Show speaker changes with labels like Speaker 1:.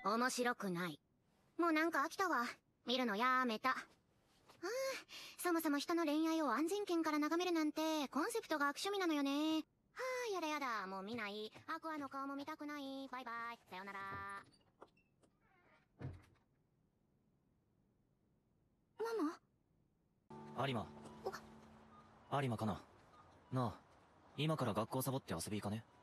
Speaker 1: 面白くない。もうなんか飽きたわ。見るのやめた。そもそも人の恋愛を安全圏から眺めるなんてコンセプトが悪趣味なのよね。はあ、やだやだ、もう見ない。アクアの顔も見たくない。バイバイ、さよなら。
Speaker 2: ママ。有馬。有馬かな。なあ、今から学校サボって遊び行かね？